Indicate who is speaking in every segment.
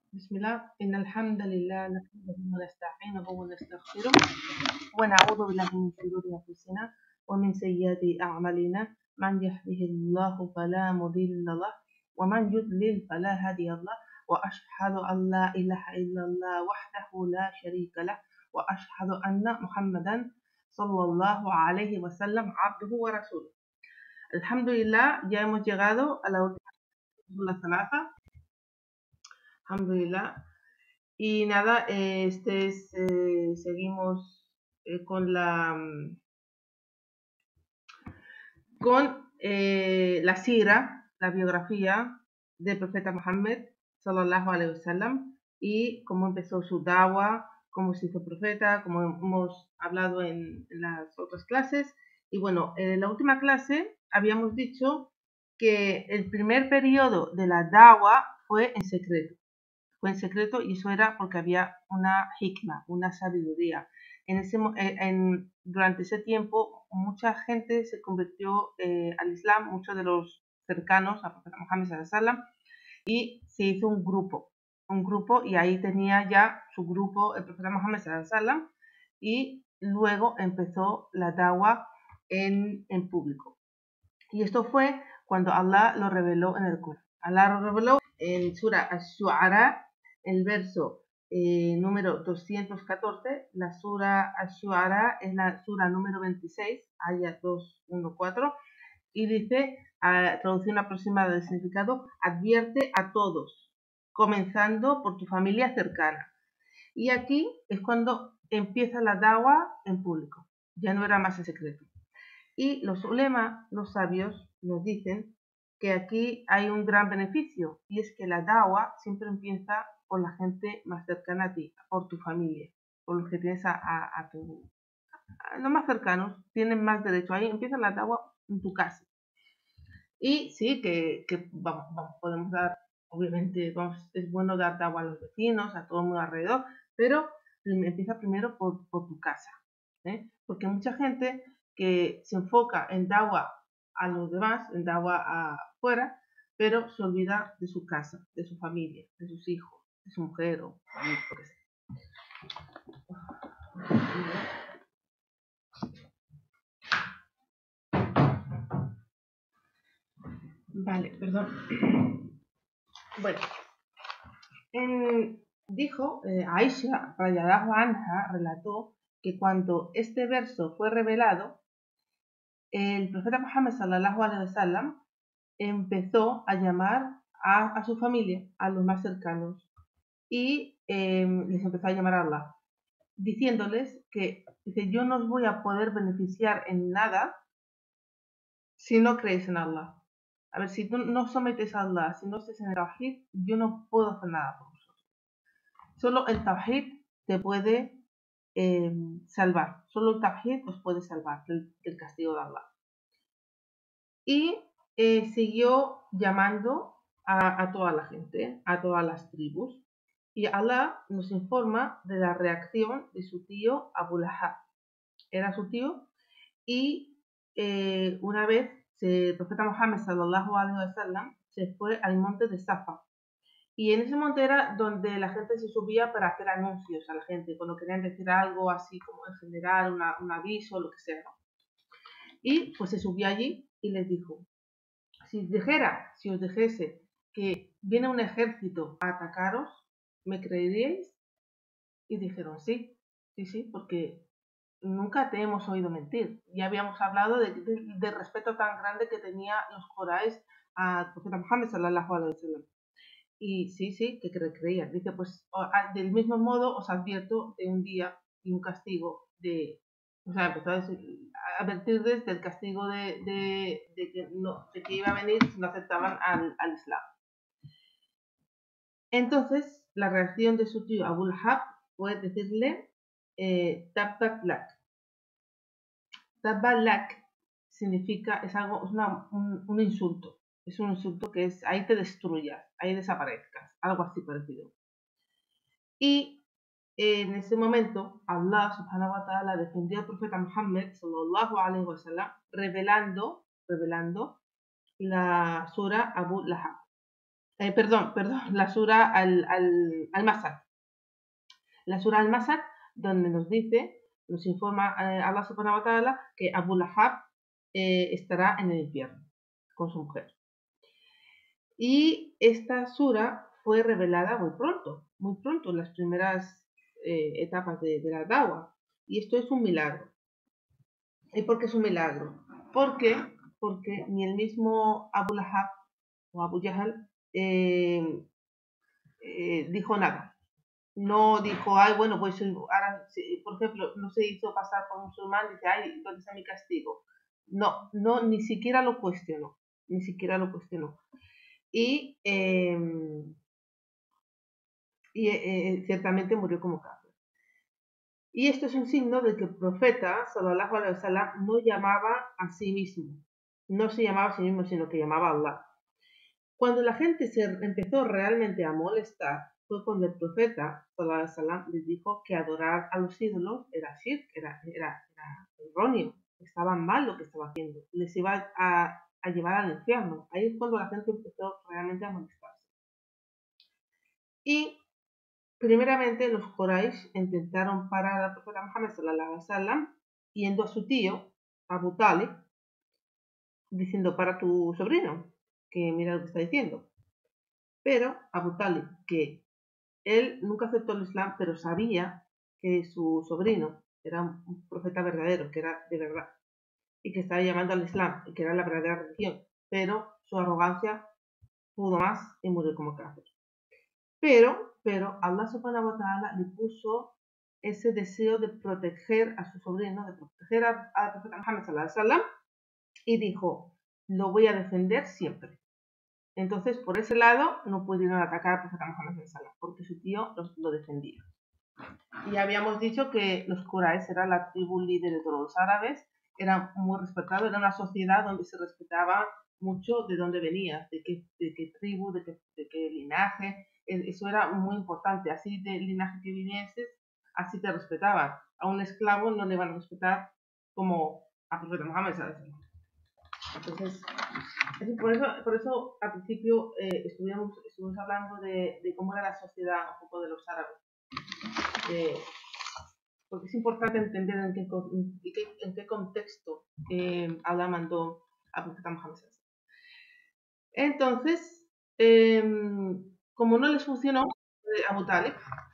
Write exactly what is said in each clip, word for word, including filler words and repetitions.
Speaker 1: بسم الله إن الحمد لله نحمده ونستعينه ونستغفره ونعوذ بالله من شرور أنفسنا ومن سيئات أعمالنا من يهده الله فلا مضل له ومن يضلل فلا هادي له وأشهد أن لا إله إلا الله وحده لا شريك له وأشهد أن محمدا صلى الله عليه وسلم عبده ورسوله. الحمد لله, ya hemos llegado a la última salaza. Alhamdulillah. Y nada, eh, este es, eh, seguimos eh, con la con eh, la sira, la biografía del profeta Muhammad sallallahu alaihi wasallam, y cómo empezó su dawa, cómo se hizo profeta, como hemos hablado en, en las otras clases. Y bueno, en la última clase habíamos dicho que el primer periodo de la dawa fue en secreto. Fue en secreto y eso era porque había una hikma, una sabiduría. En ese, en, durante ese tiempo mucha gente se convirtió eh, al Islam, muchos de los cercanos al profeta Muhammad sallallahu alaihi wasallam, y se hizo un grupo, un grupo y ahí tenía ya su grupo el profeta Muhammad sallallahu alaihi wasallam, y luego empezó la dawa en, en público. Y esto fue cuando Allah lo reveló en el Corán. Allah lo reveló en Sura Ash-Shu'ara, el verso eh, número doscientos catorce. La Sura Ash-Shu'ara es la Sura número veintiséis, ayat dos uno cuatro, y dice, a traducción aproximada del significado, advierte a todos, comenzando por tu familia cercana. Y aquí es cuando empieza la dawa en público, ya no era más en secreto. Y los ulema, los sabios, nos dicen que aquí hay un gran beneficio, y es que la dawa siempre empieza por la gente más cercana a ti, por tu familia, por los que tienes a, a, a tu... A los más cercanos tienen más derecho. Ahí empieza la dawa en tu casa. Y sí, que, que vamos, vamos, podemos dar, obviamente, vamos, es bueno dar dawa a los vecinos, a todo el mundo alrededor, pero empieza primero por, por tu casa, ¿eh? Porque mucha gente que se enfoca en dawa a los demás, en dawa afuera, pero se olvida de su casa, de su familia, de sus hijos, de su mujer o lo que sea. Vale, perdón. Bueno, en, dijo eh, Aisha radhiyallahu anha, relató que cuando este verso fue revelado, el profeta Muhammad sallallahu alaihi wasallam empezó a llamar a, a su familia, a los más cercanos, y eh, les empezó a llamar a Allah, diciéndoles que dice, yo no os voy a poder beneficiar en nada si no creéis en Allah. A ver, si tú no sometes a Allah, si no estés en el Tawhid, yo no puedo hacer nada por vosotros. Solo el Tawhid te puede eh, salvar. Solo el Tawhid os puede salvar del, del castigo de Allah. Y eh, siguió llamando a, a toda la gente, a todas las tribus. Y Allah nos informa de la reacción de su tío Abu Lahab. Era su tío, y eh, una vez el profeta Muhammad sallallahu alaihi wasallam se fue al monte de Safa. Y en ese monte era donde la gente se subía para hacer anuncios a la gente, cuando querían decir algo así como en general, una, un aviso, lo que sea, ¿no? Y pues se subió allí y les dijo, si dijera, si os dijese que viene un ejército a atacaros, ¿me creeríais? Y dijeron, sí, sí, sí, porque nunca te hemos oído mentir. Ya habíamos hablado del de, de respeto tan grande que tenía los Coráis al profeta Muhammad sallallahu alaihi wasallam. Y sí, sí, que creían. Dice, pues del mismo modo os advierto de un día y un castigo de... O sea, empezó a, decir, a advertirles del castigo de, de, de, que no, de que iba a venir si no aceptaban al, al Islam. Entonces, la reacción de su tío Abu Lahab fue decirle eh, Tabbat lak. Tabbat lak significa, es algo, es una, un, un insulto. Es un insulto que es, ahí te destruyas, ahí desaparezcas, algo así parecido. Y en ese momento, Allah subhanahu wa ta'ala defendió al profeta Muhammad sallallahu alaihi wasallam, revelando, revelando la sura Abu Lahab. eh, perdón, perdón, la sura al, al, al-Masad. La sura al-Masad, donde nos dice, nos informa eh, Allah subhanahu wa ta'ala que Abu Lahab eh, estará en el infierno con su mujer. Y esta sura fue revelada muy pronto, muy pronto, en las primeras eh, etapas de, de la Dawa. Y esto es un milagro. ¿Y por qué es un milagro? ¿Por qué? Porque ni el mismo Abu Lahab o Abu Jahl eh, eh, dijo nada. No dijo, ay, bueno, pues ahora, por ejemplo, no se hizo pasar por musulmán, dice, ay, entonces es mi castigo. No, no, ni siquiera lo cuestionó, ni siquiera lo cuestionó. Y, eh, y eh, ciertamente murió como kafir. Y esto es un signo de que el profeta, sallallahu alaihi wasallam, no llamaba a sí mismo. No se llamaba a sí mismo, sino que llamaba a Allah. Cuando la gente se empezó realmente a molestar, fue cuando el profeta, sallallahu alaihi wasallam, les dijo que adorar a los ídolos era shirk, era, era, era erróneo, estaba mal lo que estaba haciendo, les iba a, a llevar al infierno. Ahí es cuando la gente empezó realmente a molestarse. Y primeramente los Quraysh intentaron parar al profeta Muhammad sallallahu alaihi wasallam yendo a su tío, Abu Talib, diciendo para tu sobrino, que mira lo que está diciendo. Pero Abu Talib, que él nunca aceptó el Islam, pero sabía que su sobrino era un profeta verdadero, que era de verdad, y que estaba llamando al Islam, y que era la verdadera religión, pero su arrogancia pudo más y murió como kafir. Pero, pero Allah subhanahu wa ta'ala le puso ese deseo de proteger a su sobrino, de proteger al profeta Muhammad sallallahu alaihi wasallam, y dijo, lo voy a defender siempre. Entonces, por ese lado, no pudieron atacar al profeta Muhammad sallallahu alaihi wasallam, porque su tío lo, lo defendía. Y habíamos dicho que los Quraysh era la tribu líder de todos los árabes, era muy respetado, era una sociedad donde se respetaba mucho de dónde venías, de qué, de qué tribu, de qué, de qué linaje, eso era muy importante, así de linaje que vinieses, así te respetaban. A un esclavo no le van a respetar como a profeta Muhammad, ¿sabes? Entonces, por eso, por eso al principio eh, estuvimos, estuvimos hablando de, de cómo era la sociedad un poco de los árabes. Eh, porque es importante entender en qué, en qué, en qué contexto eh, Allah mandó a profeta Muhammad. Entonces, eh, como no les funcionó eh, Abu Talib,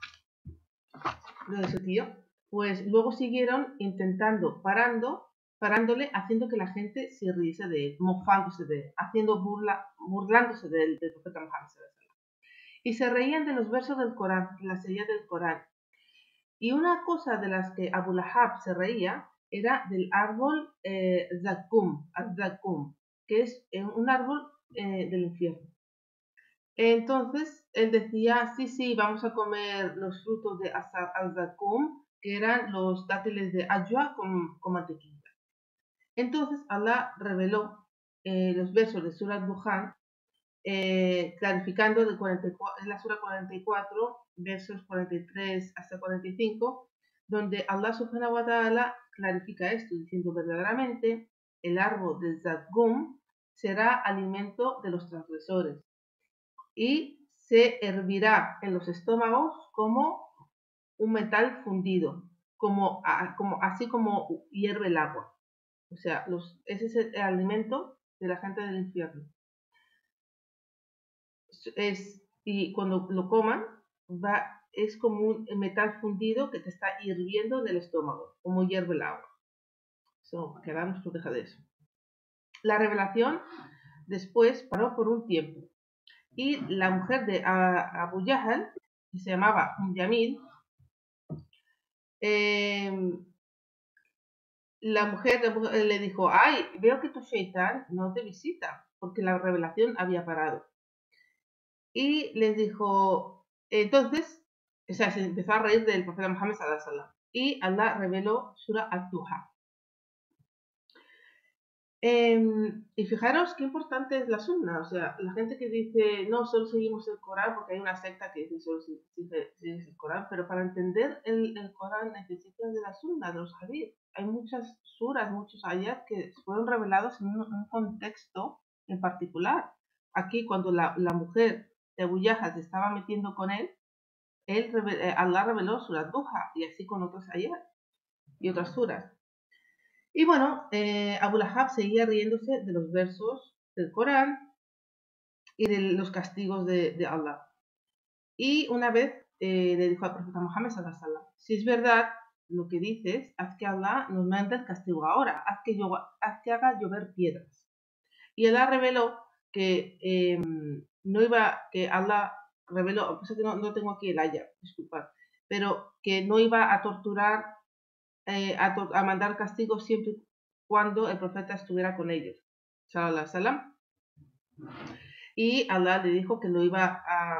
Speaker 1: lo de su tío, pues luego siguieron intentando, parando, parándole, haciendo que la gente se riese de él, mofándose de él, haciendo burla, burlándose de él, del profeta Muhammad. Y se reían de los versos del Corán, de las ayat del Corán. Y una cosa de las que Abu Lahab se reía era del árbol eh, Zakum, Zakum, que es eh, un árbol eh, del infierno. Entonces él decía, sí, sí, vamos a comer los frutos de Al-Zakum, que eran los dátiles de Ajwa con, con mantequilla. Entonces Allah reveló eh, los versos de Surat Duhan, eh, clarificando de cuarenta y cuatro, en la Sura cuarenta y cuatro, versos cuarenta y tres hasta cuarenta y cinco, donde Allah subhanahu wa ta'ala clarifica esto, diciendo verdaderamente el árbol del Zakum será alimento de los transgresores y se hervirá en los estómagos como un metal fundido, como, como, así como hierve el agua. O sea, los, ese es el alimento de la gente del infierno. Es, y cuando lo coman, va, es como un metal fundido que te está hirviendo en el estómago, como hierve el agua. So, que Allah nos proteja de eso. La revelación después paró por un tiempo. Y la mujer de Abu Jahl, que se llamaba Yamil, eh, la mujer le dijo, ay, veo que tu shaitan no te visita, porque la revelación había parado. Y les dijo, entonces, o sea, se empezó a reír del profeta Muhammad sallallahu alaihi wasallam. Y Allah reveló Sura Al-Duha. Eh, y fijaros qué importante es la sunna. O sea, la gente que dice, no, solo seguimos el Corán, porque hay una secta que dice, solo sigues el Corán, pero para entender el, el Corán necesitas de la sunna, de los hadith. Hay muchas suras, muchos ayat que fueron revelados en un, un contexto en particular. Aquí, cuando la, la mujer Abu Yahal se estaba metiendo con él, él eh, Allah reveló Surat Duha, y así con otros ayat y otras suras. Y bueno, eh, Abu Lahab seguía riéndose de los versos del Corán y de los castigos de, de Allah. Y una vez eh, le dijo al profeta Muhammad sallallahu alaihi wasallam: si es verdad lo que dices, haz que Allah nos mande el castigo ahora, haz que, yo, haz que haga llover piedras. Y Allah reveló que eh, no iba, que Allah reveló, pues que no, no tengo aquí el ayat, disculpad, pero que no iba a torturar, eh, a, to a mandar castigo siempre cuando el profeta estuviera con ellos, sallallahu alaihi wasallam. Y Allah le dijo que lo iba a...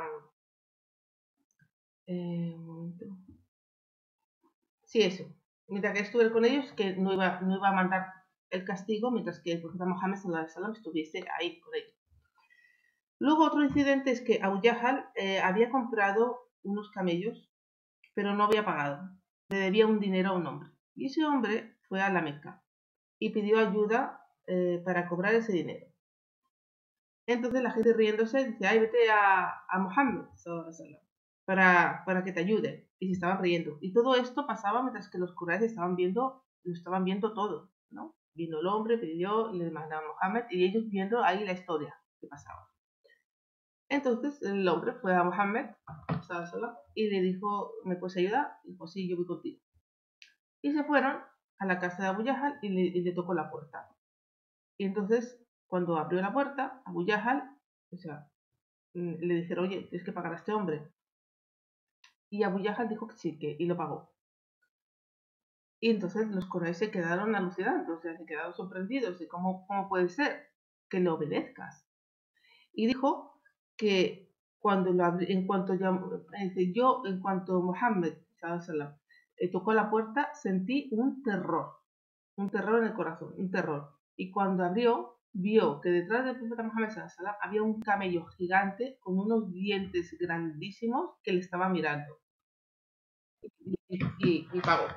Speaker 1: Eh, un momento. Sí, eso. Mientras que estuviera con ellos, que no iba, no iba a mandar el castigo mientras que el profeta Muhammad sallallahu alaihi wasallam estuviese ahí con ellos. Luego otro incidente es que Abu Yahal eh, había comprado unos camellos, pero no había pagado. Le debía un dinero a un hombre. Y ese hombre fue a la Meca y pidió ayuda eh, para cobrar ese dinero. Entonces la gente riéndose dice: ay, vete a, a Muhammad sallallahu alaihi wasallam para, para que te ayude. Y se estaban riendo. Y todo esto pasaba mientras que los curas estaban viendo, lo estaban viendo todo, ¿no? Vino el hombre, pidió, le mandaba a Muhammad y ellos viendo ahí la historia que pasaba. Entonces el hombre fue a Muhammad y le dijo: ¿me puedes ayudar? Y dijo: sí, yo voy contigo. Y se fueron a la casa de Abu Yahal y le, y le tocó la puerta. Y entonces, cuando abrió la puerta, Abu Yahal, o sea, le dijeron: oye, tienes que pagar a este hombre. Y Abu Yahal dijo que sí, que, y lo pagó. Y entonces los Quraysh se quedaron alucinados, o sea, se quedaron sorprendidos de cómo, cómo puede ser que le obedezcas. Y dijo que cuando lo abrí, en cuanto yo, yo, en cuanto Muhammad sallam, eh, tocó la puerta, sentí un terror, un terror en el corazón, un terror. Y cuando abrió, vio que detrás del profeta Muhammad sallam, había un camello gigante con unos dientes grandísimos que le estaba mirando. Y, y, y pagó.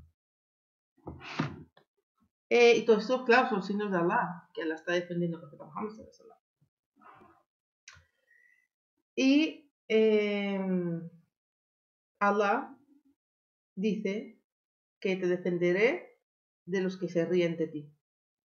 Speaker 1: Eh, y todos estos, claro, son signos de Allah, que Allah está defendiendo al profeta Muhammad sallallahu alaihi wasallam. Y eh, Allah dice que te defenderé de los que se ríen de ti.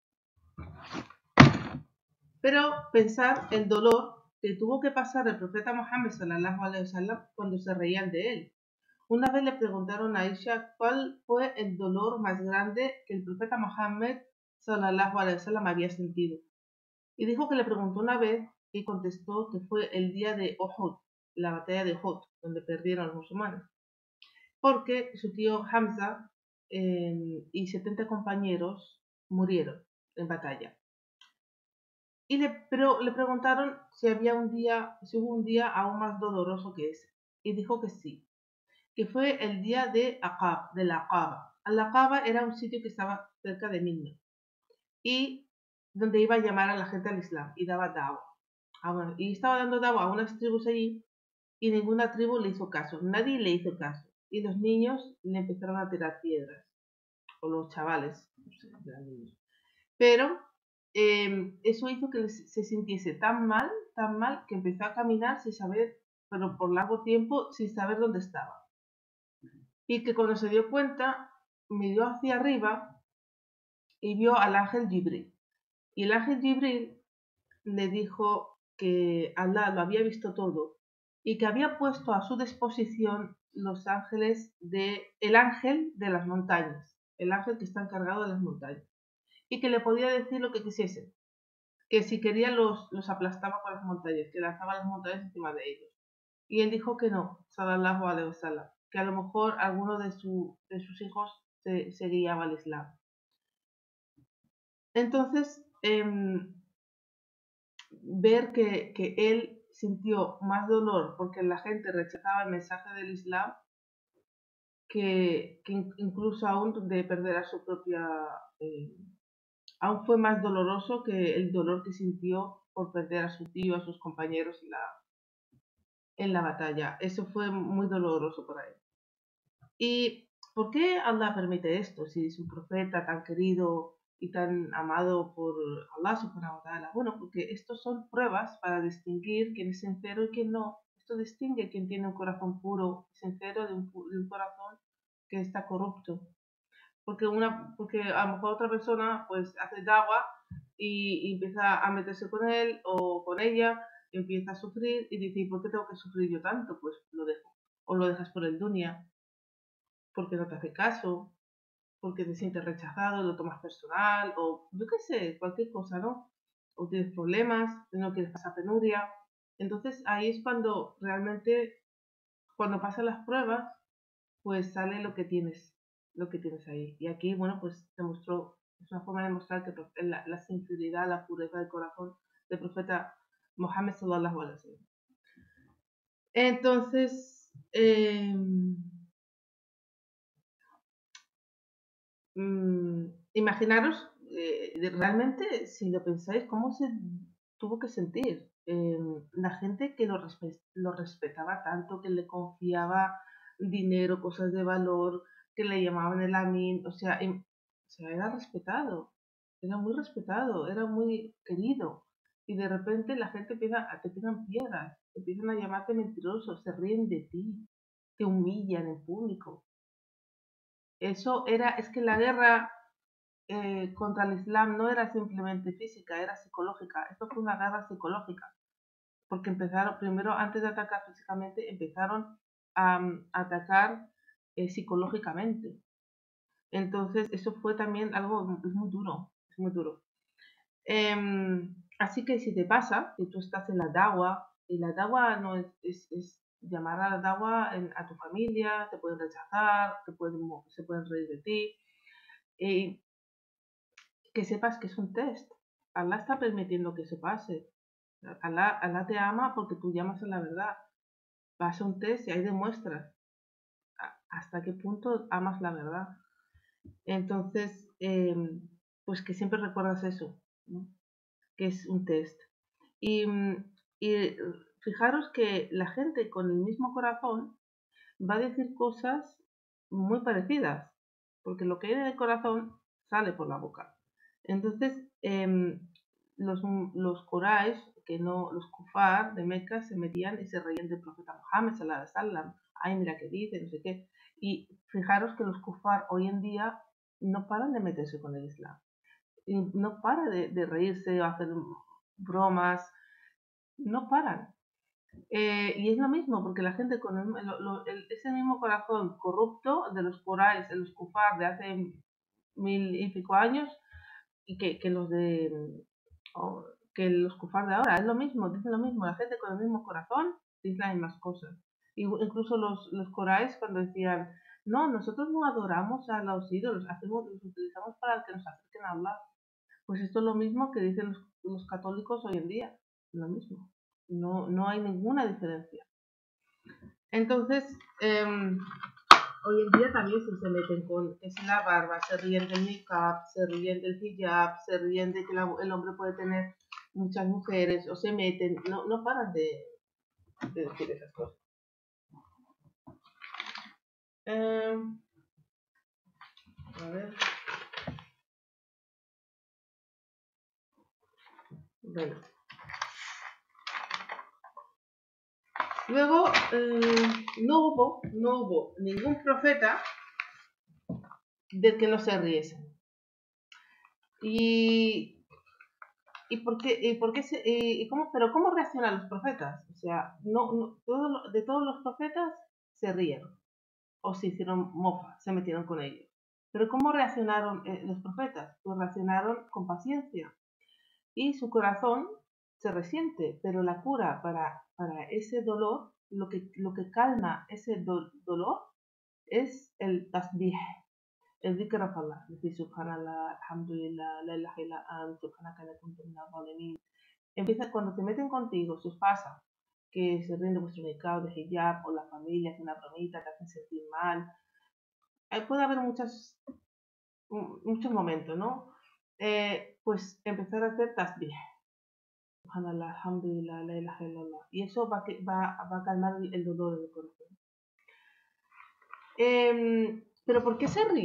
Speaker 1: Pero pensar el dolor que tuvo que pasar el profeta Muhammad sallallahu alaihi wasallam cuando se reían de él. Una vez le preguntaron a Aisha cuál fue el dolor más grande que el profeta Muhammad sallallahu alaihi wasallam había sentido. Y dijo que le preguntó una vez y contestó que fue el día de Uhud, la batalla de Uhud, donde perdieron los musulmanes. Porque su tío Hamza eh, y setenta compañeros murieron en batalla. Y le, pero le preguntaron si había un día, si hubo un día aún más doloroso que ese. Y dijo que sí, que fue el día de Aqab, de la Aqaba. La Aqaba era un sitio que estaba cerca de Mina y donde iba a llamar a la gente al Islam y daba dawa. Ah, bueno, y estaba dando dawa a unas tribus allí y ninguna tribu le hizo caso, nadie le hizo caso. Y los niños le empezaron a tirar piedras, o los chavales, no sé, eran niños. Pero eh, eso hizo que se sintiese tan mal, tan mal, que empezó a caminar sin saber, pero por largo tiempo, sin saber dónde estaba. Y que cuando se dio cuenta, miró hacia arriba y vio al ángel Jibril. Y el ángel Jibril le dijo que Allah lo había visto todo y que había puesto a su disposición los ángeles de, el ángel de las montañas, el ángel que está encargado de las montañas, y que le podía decir lo que quisiese, que si quería los, los aplastaba con las montañas, que lanzaba las montañas encima de ellos. Y él dijo que no, sallallahu alaihi wasallam, que a lo mejor alguno de, su, de sus hijos se, se guiaba al Islam. Entonces, eh, ver que, que él sintió más dolor porque la gente rechazaba el mensaje del Islam que, que incluso aún de perder a su propia... Eh, aún fue más doloroso que el dolor que sintió por perder a su tío, a sus compañeros en la, en la batalla. Eso fue muy doloroso para él. ¿Y por qué Allah permite esto? Si su profeta tan querido y tan amado por Allah subhanahu wa ta'ala. Bueno, porque estos son pruebas para distinguir quién es sincero y quién no. Esto distingue quién tiene un corazón puro y sincero de un, de un corazón que está corrupto. Porque, una, porque a lo mejor otra persona pues hace dawa y, y empieza a meterse con él o con ella, empieza a sufrir y dice, ¿por qué tengo que sufrir yo tanto? Pues lo dejo. O lo dejas por el dunya, porque no te hace caso, porque te sientes rechazado, lo tomas personal, o yo qué sé, cualquier cosa, ¿no? O tienes problemas, no quieres pasar penuria. Entonces ahí es cuando realmente, cuando pasan las pruebas, pues sale lo que tienes, lo que tienes ahí. Y aquí, bueno, pues te mostró, es una forma de mostrar que la, la sinceridad, la pureza del corazón del profeta Mohammed sallallahu alaihi wasallam. Entonces, eh, mm, imaginaros, eh, realmente, si lo pensáis, cómo se tuvo que sentir eh, la gente que lo, respe lo respetaba tanto, que le confiaba dinero, cosas de valor, que le llamaban el Amin, o sea, em, o sea, era respetado, era muy respetado, era muy querido. Y de repente la gente empieza a te tiran piedras, empiezan a llamarte mentiroso, se ríen de ti, te humillan en público. Eso era, es que la guerra eh, contra el Islam no era simplemente física, era psicológica. Esto fue una guerra psicológica, porque empezaron, primero, antes de atacar físicamente, empezaron a, um, atacar eh, psicológicamente. Entonces, eso fue también algo, es muy duro, es muy duro. Eh, así que si te pasa, que tú estás en la dawa, y la dawa no es, es, es llamar a la dawa en, a tu familia, te pueden rechazar, te pueden, se pueden reír de ti, y que sepas que es un test. Allah está permitiendo que se pase. Allah, Allah te ama porque tú llamas a la verdad. Pasa un test y ahí demuestras hasta qué punto amas la verdad. Entonces, eh, pues que siempre recuerdas eso, ¿no? Que es un test. Y, y fijaros que la gente con el mismo corazón va a decir cosas muy parecidas, porque lo que hay en el corazón sale por la boca. Entonces, eh, los, los Quraysh, que no, los kufar de Meca se metían y se reían del profeta Muhammad sallallahu alaihi wasallam. Ay, mira qué dice, no sé qué. Y fijaros que los kufar hoy en día no paran de meterse con el Islam. Y no para de, de reírse o hacer bromas. No paran. Eh, y es lo mismo, porque la gente con el, lo, lo, el, ese mismo corazón corrupto de los Quraysh, de los kufar de hace mil y pico años, y que, que los de oh, que los kufar de ahora, es lo mismo, dicen lo mismo, la gente con el mismo corazón dice las mismas cosas. Y, incluso los, los Quraysh cuando decían, no, nosotros no adoramos a los ídolos, hacemos, los utilizamos para que nos acerquen a Allah. Pues esto es lo mismo que dicen los, los católicos hoy en día, lo mismo. No, no hay ninguna diferencia. Entonces, eh, hoy en día también se, se meten con es la barba, se ríen del niqab, se ríen del hijab, se ríen de que la, el hombre puede tener muchas mujeres, o se meten, no, no paran de, de decir esas cosas. Eh, a ver. Bueno. Luego, eh, no hubo, no hubo ningún profeta del que no se riesen. Y, y por qué, y por qué se, y cómo, pero cómo reaccionan los profetas, o sea, no, no todo, de todos los profetas se rieron o se hicieron mofa, se metieron con ellos. Pero cómo reaccionaron eh, los profetas, pues reaccionaron con paciencia y su corazón se resiente, pero la cura para, para ese dolor, lo que, lo que calma ese do, dolor es el tasbih, el dhikr of Allah, decir subhanallah, alhamdulillah, la ilaha illa ant, subhanaka la kuntu minaz zalimin. Empieza cuando te meten contigo, si os pasa que se rinde vuestro niqab de hijab o la familia hace una bromita, te hacen sentir mal. Eh, puede haber muchas, muchos momentos, ¿no? Eh, pues empezar a hacer tasbih. Subhanallah, alhamdulillah, la ilaha illallah. Y eso va, va, va a calmar el dolor del corazón. Eh, pero ¿por qué se ríen?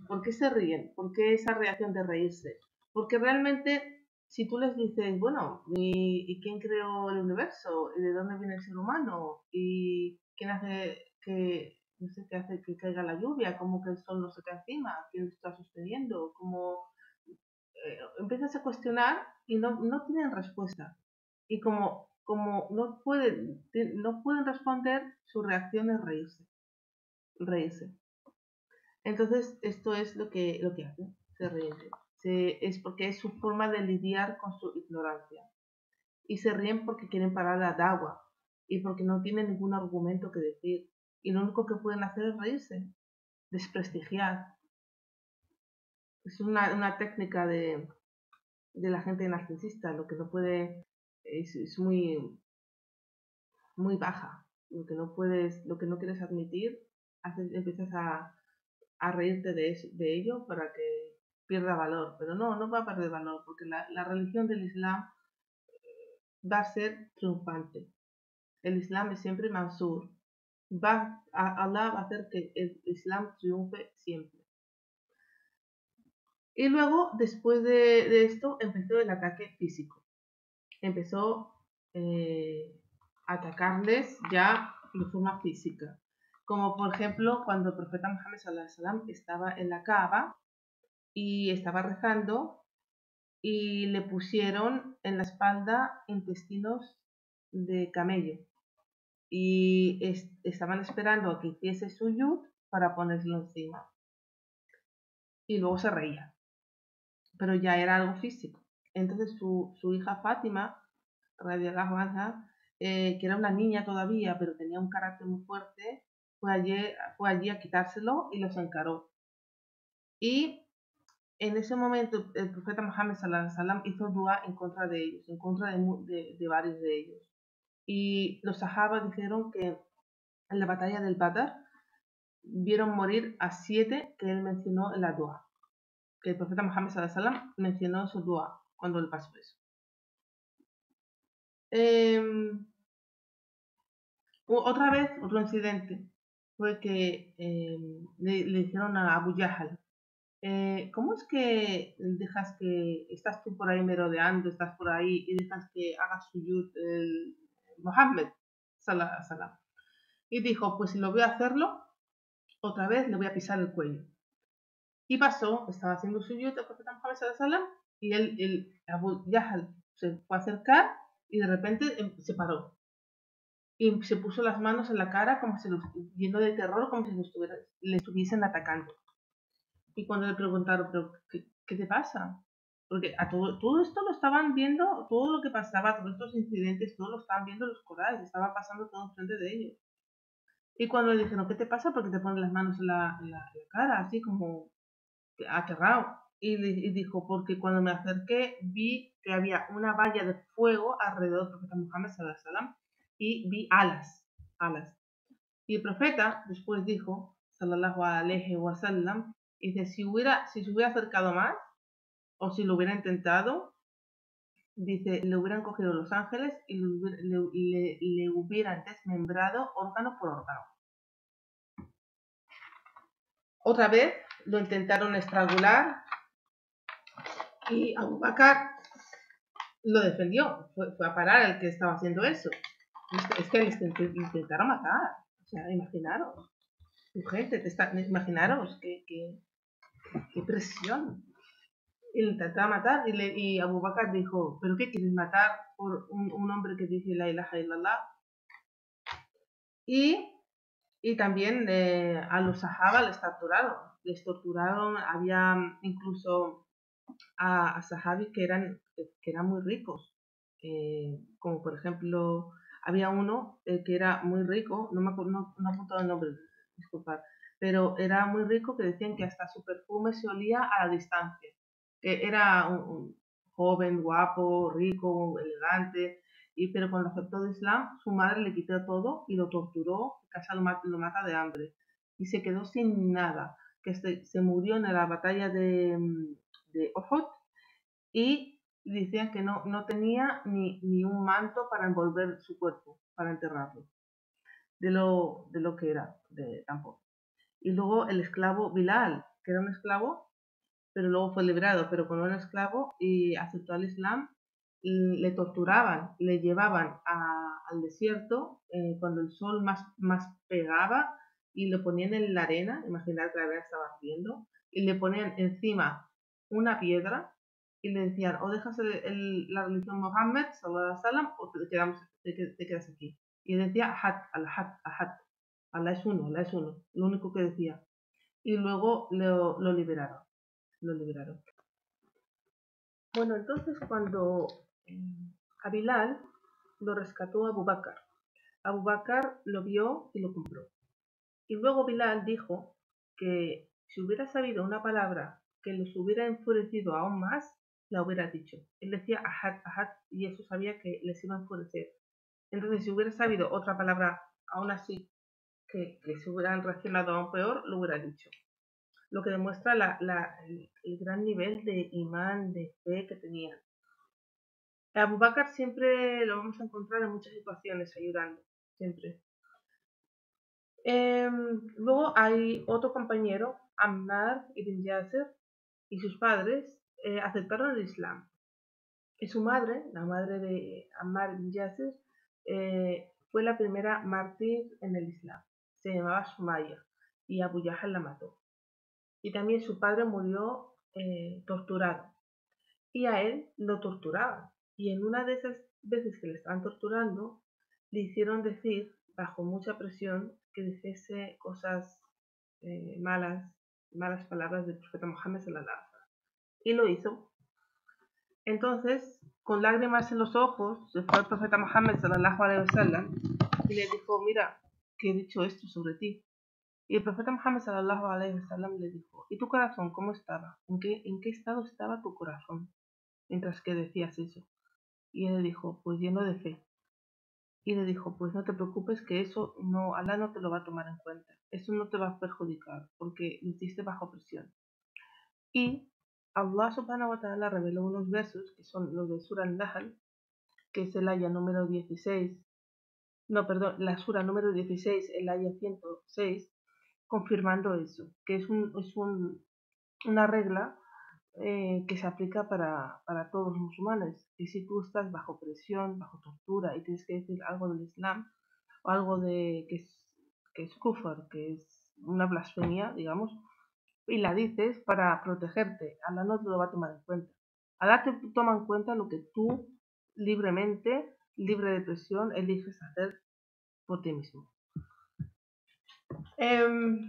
Speaker 1: ¿Por qué se ríen? ¿Por qué esa reacción de reírse? Porque realmente, si tú les dices, bueno, ¿y, y quién creó el universo? ¿Y de dónde viene el ser humano? ¿Y quién hace que, no sé, qué hace que caiga la lluvia? ¿Cómo que el sol no se cae encima? ¿Quién lo está sosteniendo? ¿Cómo eh, empiezas a cuestionar y no, no tienen respuesta? Y como, como no pueden, no pueden responder, su reacción es reírse. reírse. Entonces, esto es lo que, lo que hacen, se ríen. Se, es porque es su forma de lidiar con su ignorancia. Y se ríen porque quieren parar la dawa y porque no tienen ningún argumento que decir. Y lo único que pueden hacer es reírse, desprestigiar. Es una, una técnica de, de la gente narcisista, lo que no puede, es, es muy, muy baja. Lo que no puedes, lo que no quieres admitir, haces, empiezas a, a reírte de, eso, de ello para que pierda valor. Pero no, no va a perder valor, porque la, la religión del Islam va a ser triunfante. El Islam es siempre mansur. Va a, Allah va a hacer que el Islam triunfe siempre. Y luego, después de, de esto, empezó el ataque físico. Empezó eh, a atacarles ya de forma física. Como por ejemplo, cuando el profeta Muhammad sallallahu alaihi wasallam estaba en la Kaaba y estaba rezando y le pusieron en la espalda intestinos de camello y es, estaban esperando a que hiciese suyud para ponérselo encima y luego se reía, pero ya era algo físico. Entonces su, su hija Fátima, radiallahu anha, eh, que era una niña todavía pero tenía un carácter muy fuerte, fue allí, fue allí a quitárselo y los encaró. Y en ese momento el profeta Muhammad sallallahu alaihi wasallam hizo dua en contra de ellos, en contra de, de, de varios de ellos. Y los sahabas dijeron que en la batalla del Badr vieron morir a siete que él mencionó en la dua, que el profeta Muhammad sallallahu alaihi wasallam mencionó en su dua cuando él pasó eso. Eh, otra vez, otro incidente, fue que eh, le, le dijeron a Abu Jahl, Eh, ¿cómo es que dejas que estás tú por ahí merodeando, estás por ahí y dejas que haga suyud el Mohammed sallallahu alaihi wasallam? Y dijo, pues si lo voy a hacerlo, otra vez le voy a pisar el cuello. Y pasó, estaba haciendo suyud el profeta Mohammed sallallahu alaihi wasallam y él, el Abu Jahl se fue a acercar y de repente se paró. Y se puso las manos en la cara como si lo, lleno de terror, como si lo estuviera, le estuviesen atacando. Y cuando le preguntaron, ¿pero qué, qué te pasa? Porque a todo, todo esto lo estaban viendo, todo lo que pasaba, todos estos incidentes, todo lo estaban viendo los corales, estaba pasando todo enfrente de ellos. Y cuando le dijeron, ¿qué te pasa? Porque te pones las manos en la, en la, en la cara, así como aterrado. Y, y dijo, porque cuando me acerqué vi que había una valla de fuego alrededor del profeta Muhammad sallallahu alaihi wasallam y vi alas, alas. Y el profeta después dijo, sallallahu alaihi wasallam, dice, si, hubiera, si se hubiera acercado más, o si lo hubiera intentado, dice, le hubieran cogido los ángeles y le, le, le, le hubieran desmembrado órgano por órgano. Otra vez lo intentaron estrangular y Abu Bakr lo defendió, fue, fue a parar el que estaba haciendo eso. Es que les intentaron matar, o sea, imaginaros, gente, te está, imaginaros qué, qué, qué presión. Y le intentaba matar y, le, y Abu Bakr dijo, ¿pero qué quieres matar por un, un hombre que dice la ilaha illallah? Y, y también eh, a los sahaba les torturaron, les torturaron, había incluso a, a sahabis que eran, que eran muy ricos, eh, como por ejemplo, había uno eh, que era muy rico, no me acuerdo, no, no apuntado el nombre, disculpad, pero era muy rico que decían que hasta su perfume se olía a la distancia. Que era un, un joven, guapo, rico, elegante, y, pero cuando aceptó el Islam, su madre le quitó todo y lo torturó, casi lo mata, lo mata de hambre. Y se quedó sin nada, que se, se murió en la batalla de, de Uhud y decían que no, no tenía ni, ni un manto para envolver su cuerpo, para enterrarlo, de lo, de lo que era, de, tampoco. Y luego el esclavo Bilal, que era un esclavo, pero luego fue liberado, pero cuando era un esclavo y aceptó el Islam, le torturaban, le llevaban a, al desierto eh, cuando el sol más, más pegaba y lo ponían en la arena, imaginar que la arena estaba ardiendo, y le ponían encima una piedra y le decían o dejas el, el, la religión Mohammed sallallahu alaihi wasallam o te, quedamos, te, te quedas aquí. Y decía ahad, al-ahad, ahad, Allah es uno, Allah es uno, lo único que decía. Y luego lo, lo liberaron, lo liberaron. Bueno, entonces cuando eh, a Bilal lo rescató Abu Bakr, Abu Bakr lo vio y lo compró. Y luego Bilal dijo que si hubiera sabido una palabra que los hubiera enfurecido aún más, la hubiera dicho. Él decía ahad, ahad, y eso sabía que les iba a enfurecer. Entonces, si hubiera sabido otra palabra aún así que, que se hubieran reaccionado aún peor, lo hubiera dicho. Lo que demuestra la, la, el, el gran nivel de imán, de fe que tenían. Abu Bakr siempre lo vamos a encontrar en muchas situaciones ayudando, siempre. Eh, luego hay otro compañero, Ammar ibn Yasir, y sus padres eh, aceptaron el Islam. Y su madre, la madre de Ammar ibn Yasir, eh, fue la primera mártir en el Islam. Se llamaba Sumaya y Abu Yahal la mató. Y también su padre murió eh, torturado. Y a él lo torturaban. Y en una de esas veces que le estaban torturando, le hicieron decir, bajo mucha presión, que dijese cosas eh, malas, malas palabras del profeta Mohammed sallallahu alaihi wasallam. Y lo hizo. Entonces, con lágrimas en los ojos, se fue al profeta Mohammed sallallahu alaihi wasallam y le dijo, mira, que he dicho esto sobre ti. Y el profeta Mohammed sallallahu alaihi wasallam le dijo, ¿y tu corazón cómo estaba? ¿En qué, en qué estado estaba tu corazón mientras que decías eso? Y él le dijo, pues lleno de fe. Y le dijo, pues no te preocupes que eso no, Allah no te lo va a tomar en cuenta. Eso no te va a perjudicar porque lo hiciste bajo presión. Y Allah subhanahu wa ta'ala reveló unos versos que son los de Surah Al-Nahl, que es el aya número dieciséis. No, perdón, la Surah número dieciséis, el aya ciento seis, confirmando eso, que es, un, es un, una regla eh, que se aplica para, para todos los musulmanes. Y si tú estás bajo presión, bajo tortura y tienes que decir algo del Islam o algo de que es, que es kufr, que es una blasfemia, digamos, y la dices para protegerte, Allah no te lo va a tomar en cuenta. Allah te toma en cuenta lo que tú libremente, libre de presión, eliges hacer por ti mismo. Eh,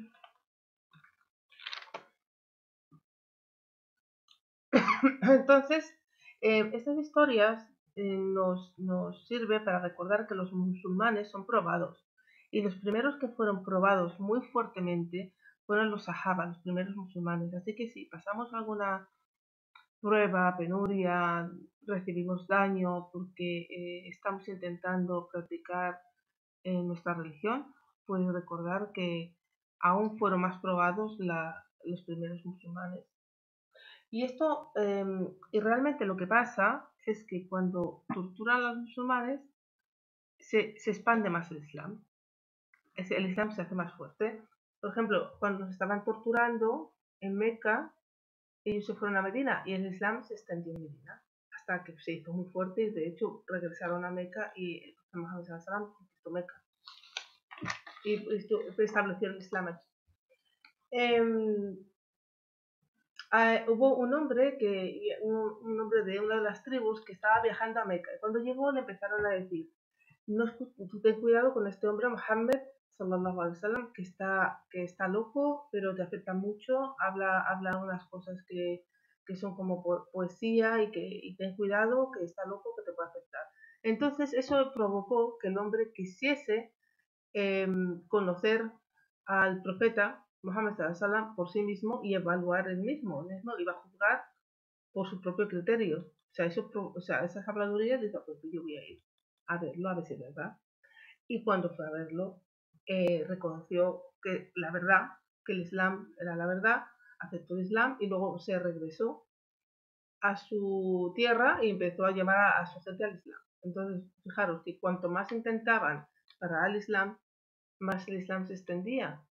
Speaker 1: Entonces, eh, estas historias eh, nos, nos sirven para recordar que los musulmanes son probados. Y los primeros que fueron probados muy fuertemente fueron los sahaba, los primeros musulmanes. Así que si pasamos alguna prueba, penuria, recibimos daño porque eh, estamos intentando practicar eh, nuestra religión, pues recordar que aún fueron más probados la, los primeros musulmanes. Y esto, eh, y realmente lo que pasa es que cuando torturan a los musulmanes, se, se expande más el Islam. Es, el Islam se hace más fuerte. Por ejemplo, cuando nos estaban torturando en Meca, ellos se fueron a Medina y el Islam se extendió en Medina hasta que se hizo muy fuerte y de hecho regresaron a Meca y el profeta Muhammad sallallahu alaihi wasallam conquistó Meca y esto, estableció el Islam aquí. Eh, Uh, hubo un hombre que un, un hombre de una de las tribus que estaba viajando a Meca y cuando llegó le empezaron a decir no, tú ten cuidado con este hombre Mohammed sallallahu alaihi wasallam que está que está loco pero te afecta mucho, habla habla unas cosas que, que son como po poesía y que y ten cuidado que está loco que te puede afectar. Entonces eso provocó que el hombre quisiese eh, conocer al profeta Muhammad sallallahu alaihi wasallam por sí mismo y evaluar él mismo, él mismo iba a juzgar por su propio criterio. O sea, eso, o sea esas habladurías, dice, pues yo voy a ir a verlo, a ver si es verdad. Y cuando fue a verlo, eh, reconoció que la verdad, que el Islam era la verdad, aceptó el Islam y luego se regresó a su tierra y empezó a llamar a, a su gente al Islam. Entonces, fijaros que cuanto más intentaban para el Islam, más el Islam se extendía.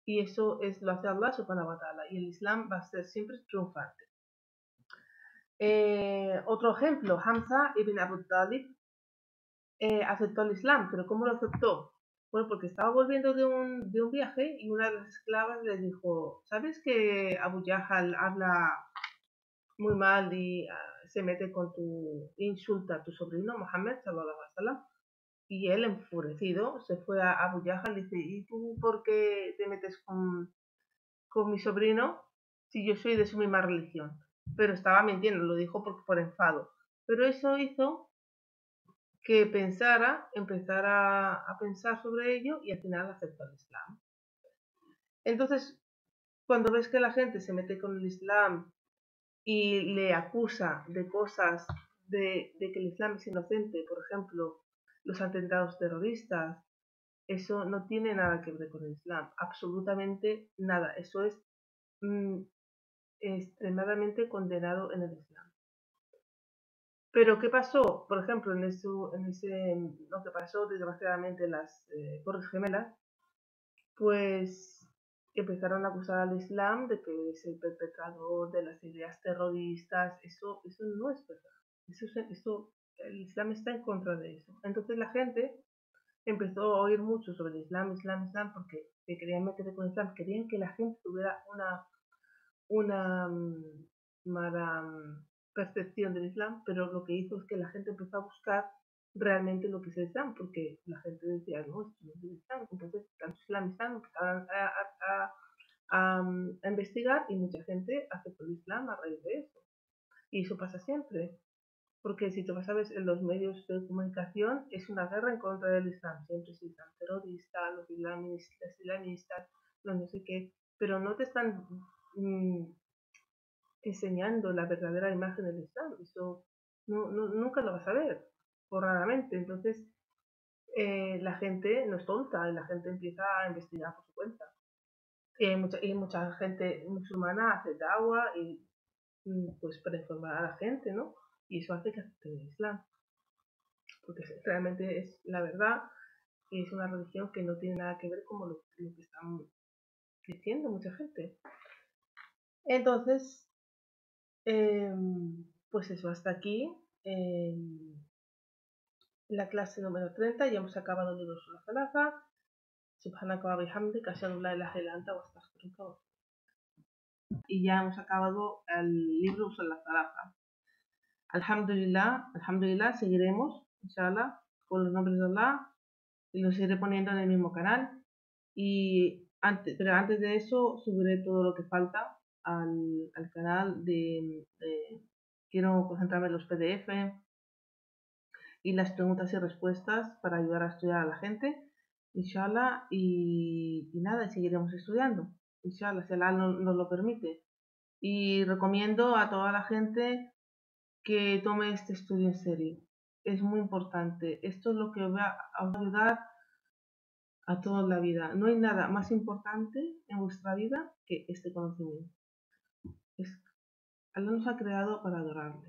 Speaker 1: y eso es lo hace Allah subhanahu wa ta'ala, y el Islam va a ser siempre triunfante. Eh, otro ejemplo, Hamza ibn Abu Talib eh, aceptó el Islam, pero ¿cómo lo aceptó? Bueno, porque estaba volviendo de un, de un viaje y una de las esclavas le dijo, ¿sabes que Abu Jahal habla muy mal y uh, se mete con tu, insulta a tu sobrino Mohammed, sallallahu alaihi wasallam? Y él, enfurecido, se fue a Abu Jahal y dice, ¿y tú por qué te metes con, con mi sobrino si yo soy de su misma religión? Pero estaba mintiendo, lo dijo por, por enfado. Pero eso hizo que pensara, empezara a pensar sobre ello y al final aceptó el Islam. Entonces, cuando ves que la gente se mete con el Islam y le acusa de cosas de, de que el Islam es inocente, por ejemplo, los atentados terroristas, eso no tiene nada que ver con el Islam, absolutamente nada. Eso es mm, extremadamente condenado en el Islam. Pero ¿qué pasó? Por ejemplo, en, eso, en ese, lo que pasó desgraciadamente en las eh, Torres Gemelas, pues empezaron a acusar al Islam de que es el perpetrador de las ideas terroristas. Eso, eso no es verdad. Eso, eso, el Islam está en contra de eso. Entonces la gente empezó a oír mucho sobre el Islam, Islam, Islam, porque se querían meter con el Islam, querían que la gente tuviera una, una um, mala um, percepción del Islam, pero lo que hizo es que la gente empezó a buscar realmente lo que es el Islam, porque la gente decía, no, esto no es el Islam. Entonces, tanto Islam, Islam empezaron a, a, a, a, a investigar y mucha gente aceptó el Islam a raíz de eso. Y eso pasa siempre. Porque si tú vas a ver en los medios de comunicación, es una guerra en contra del Islam. Siempre es Islam terrorista, los islamistas, islamistas, los no sé qué. Pero no te están mmm, enseñando la verdadera imagen del Islam. Eso no, no, nunca lo vas a ver, o raramente. Entonces, eh, la gente no es tonta y la gente empieza a investigar por su cuenta. Y hay mucha, y mucha gente musulmana hace dawa y pues para informar a la gente, ¿no? Y eso hace que acepten el Islam. Porque realmente es la verdad y es una religión que no tiene nada que ver con lo, lo que están diciendo mucha gente. Entonces, eh, pues eso, hasta aquí eh, la clase número treinta. Ya hemos acabado el libro Usul al-Thalatha. Subhanaka wa bihamdika ashhadu an la ilaha illa anta astaghfiruka wa atubu ilaik. Y ya hemos acabado el libro Usul al-Thalatha. Alhamdulillah, alhamdulillah, seguiremos, inshallah, con los nombres de Allah y los iré poniendo en el mismo canal. Y antes, pero antes de eso subiré todo lo que falta al, al canal de, de, quiero concentrarme en los P D F y las preguntas y respuestas para ayudar a estudiar a la gente, inshallah, y, y nada, seguiremos estudiando, inshallah, si Allah nos, nos lo permite. Y recomiendo a toda la gente que tome este estudio en serio. Es muy importante. Esto es lo que os va a ayudar a toda la vida. No hay nada más importante en vuestra vida que este conocimiento. Es, Allah nos ha creado para adorarle.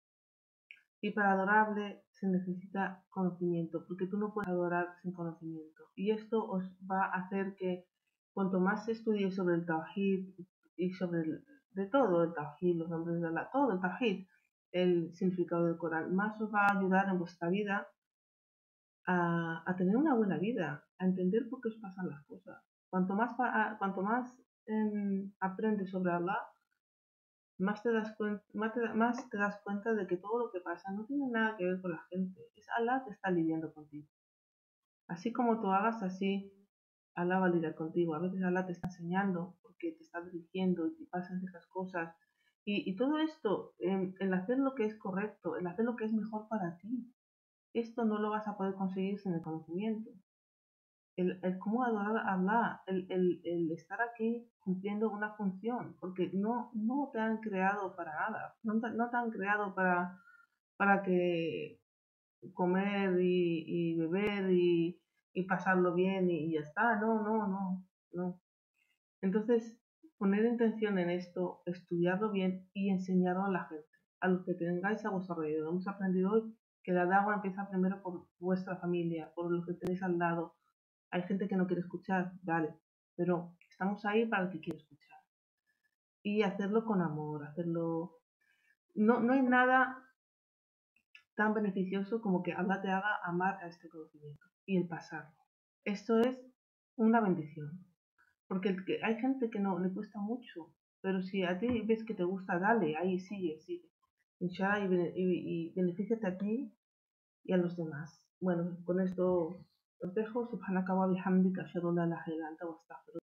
Speaker 1: Y para adorarle se necesita conocimiento, porque tú no puedes adorar sin conocimiento. Y esto os va a hacer que cuanto más estudiéis sobre el Tawhid y sobre el, de todo el Tawhid, los nombres de Allah, todo el Tawhid, el significado del Corán, más os va a ayudar en vuestra vida a, a tener una buena vida, a entender por qué os pasan las cosas. Cuanto más, cuanto más eh, aprendes sobre Allah, más te, das cuenta, más, te, más te das cuenta de que todo lo que pasa no tiene nada que ver con la gente. Es Allah que está lidiando contigo. Así como tú hagas así, Allah va a lidiar contigo. A veces Allah te está enseñando porque te está dirigiendo y te pasan esas cosas. Y, y todo esto, en, en hacer lo que es correcto, en hacer lo que es mejor para ti, esto no lo vas a poder conseguir sin el conocimiento. El, el cómo adorar a Allah, el, el, el estar aquí cumpliendo una función, porque no, no te han creado para nada, no te, no te han creado para, para que comer y, y beber y, y pasarlo bien y, y ya está, no, no, no, no. Entonces, poner intención en esto, estudiarlo bien y enseñarlo a la gente, a los que tengáis a vuestro alrededor. Hemos aprendido hoy que la dawa empieza primero por vuestra familia, por los que tenéis al lado. Hay gente que no quiere escuchar, vale, pero estamos ahí para el que quiere escuchar. Y hacerlo con amor, hacerlo... No, no hay nada tan beneficioso como que Allah te haga amar a este conocimiento y el pasarlo. Esto es una bendición. Porque el que, hay gente que no le cuesta mucho, pero si a ti ves que te gusta, dale, ahí sigue, sigue. Inshallah, y, bene- y, y benefíciate a ti y a los demás. Bueno, con esto os dejo. Subhanaka wa bihamdika, ashhadu an la ilaha illa anta, wa astaghfiruka.